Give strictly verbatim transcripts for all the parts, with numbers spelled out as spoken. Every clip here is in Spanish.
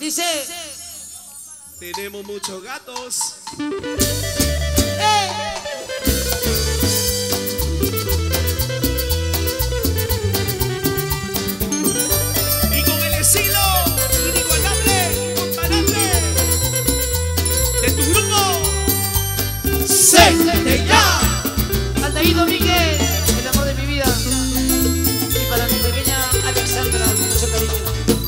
Dice, tenemos muchos gatos. ¡Eh! Y con el estilo inigualable, incomparable de tu grupo, ¡Sente ya! Aldaído Miguel, el amor de mi vida. Y para mi pequeña Alexandra, mucho cariño.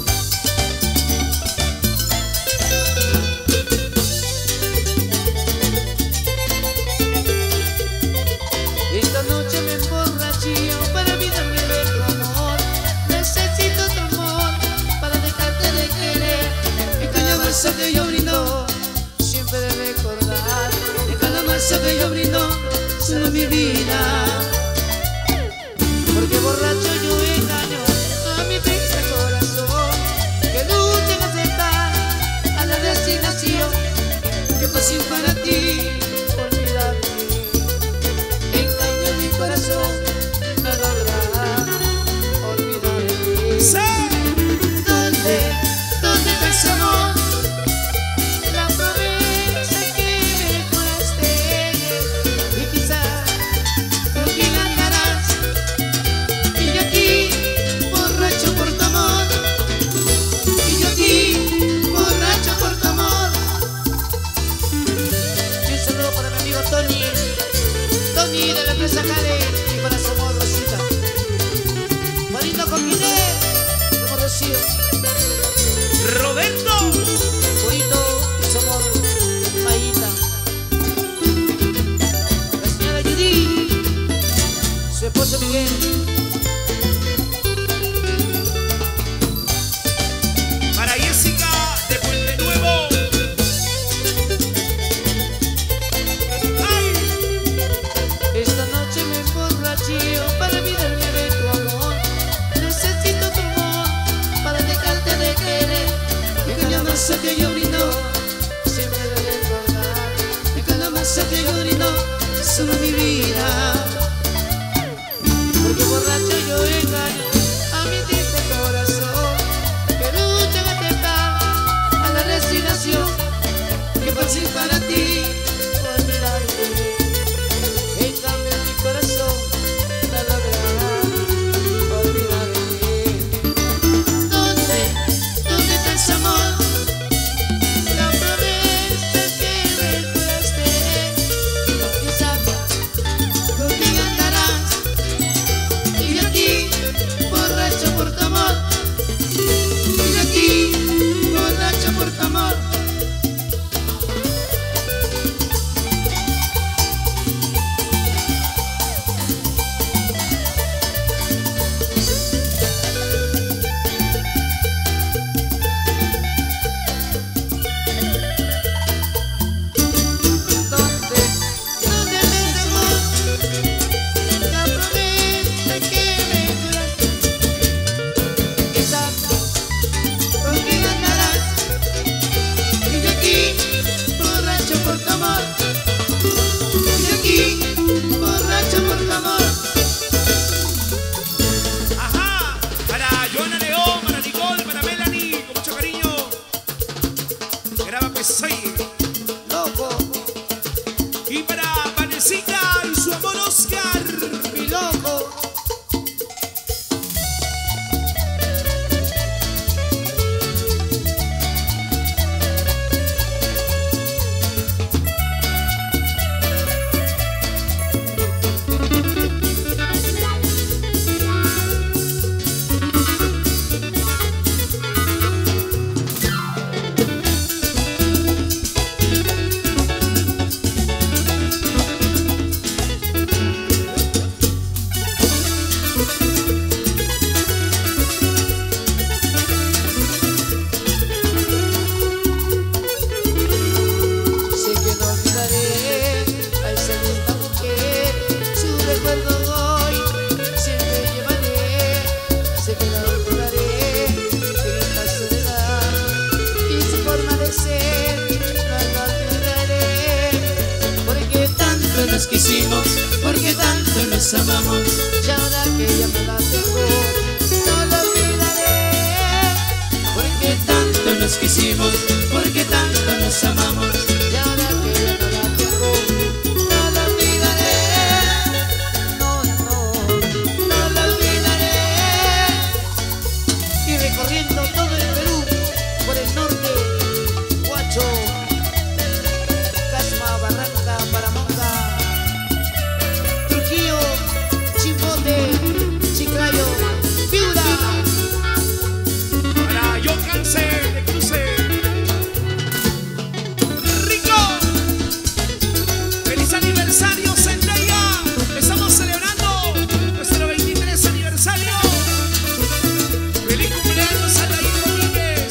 Esta noche me emborrachillo para olvidarme de tu amor. Necesito tu amor para dejarte de querer. En cada vaso que yo brindo, siempre de recordar. En cada vaso que yo brindo, solo mi vida. Porque borracho yo engaño a mi triste corazón, que lucha en aceptar a la resignación, que fácil para ti olvidarte. Engaño mi corazón, no logrará olvidarte. ¿Dónde, dónde está ese amor? La promesa que me juraste, y quizás con quién andarás, y yo aquí borracho por tu amor, y yo aquí borracho por tu amor. Y un saludo para mi amigo Tony, Tony de la empresa Care, y para su amor Rosita. Juanito Coquine, como Rocío. Roberto. Juanito y su amor Mayita. La señora Judy, su esposo Miguel. Para Jessica de Puente Nuevo. ¡Ay! Esta noche me emborrachillo para olvidarme de tu amor. Necesito tu amor para dejarte de querer. En cada vaso que yo brindo, siempre de recordar. En cada vaso que yo brindo, solo mi vida. Porque borracho yo engaño a mi triste corazón, que lucha en aceptar a la resignación, que fácil para ti olvidarte. En cambio mi corazón no logrará olvidarte. ¿Dónde, dónde está ese amor? La promesa que me juraste, quizás con quién andarás, y yo aquí borracho por tu amor, y yo aquí borracho por tu amor. ¿Dónde, dónde está ese amor? La promesa que me juraste, quizás con quién andarás, y yo aquí borracho por tu amor, y yo aquí borracho por tu amor. Ajá. Para Joana León, para Nicole, para Melanie, con mucho cariño. Graba pues soy. Loco, Y para Vanesita y su amor Oscar. mi loco. Sé que no olvidaré a esa linda mujer, su recuerdo hoy siempre llevaré. Sé que no olvidaré en esta soledad, y su forma de ser no la olvidaré. Porque tanto nos quisimos, porque tanto nos amamos, y ahora que ya no la tengo, no la olvidaré. Porque tanto nos nos quisimos, porque tanto nos amamos. Y ahora que ya no la tengo, no la olvidaré. No, no, no la olvidaré. Y recorriendo todo el Perú, por el norte, Huacho, Casma, Barranca, Paramonga, Trujillo, Chimbote, Chiclayo, Piura. Para yo cansé de cruce. ¡Rico! ¡Feliz aniversario, Zendaya! Estamos celebrando nuestro veintitrés aniversario. ¡Feliz cumpleaños, Alain Domínguez!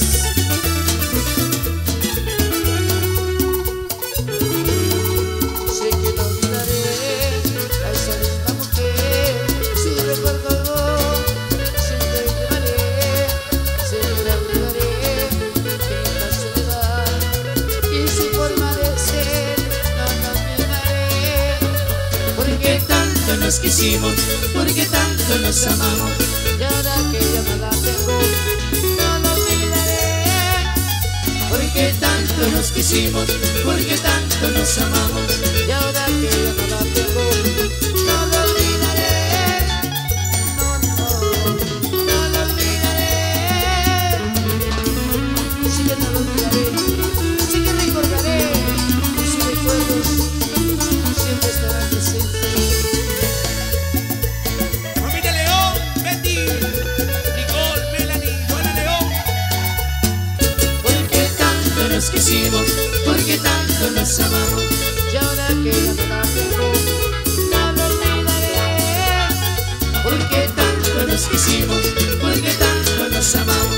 Sé que no olvidaré a esa linda mujer, su recuerdo siempre llevaré, siempre olvidaré en la soledad y su forma de ser, no nos olvidaré. Porque tanto nos quisimos, porque tanto nos amamos, y ahora que ya no la tengo, no la olvidaré. Porque tanto nos quisimos, porque tanto nos amamos, y ahora que ya no la tengo, no la olvidaré. No, no, no la olvidaré. Sí que no la olvidaré, sí que recordaré, y sus recuerdos siempre estarán presentes. Familia León, Betty, Nicole, Melanie, Joana León. Porque tanto nos quisimos, porque tanto nos amamos, y ahora que ya no la tengo, no la olvidaré. Porque tanto nos quisimos, porque tanto nos amamos.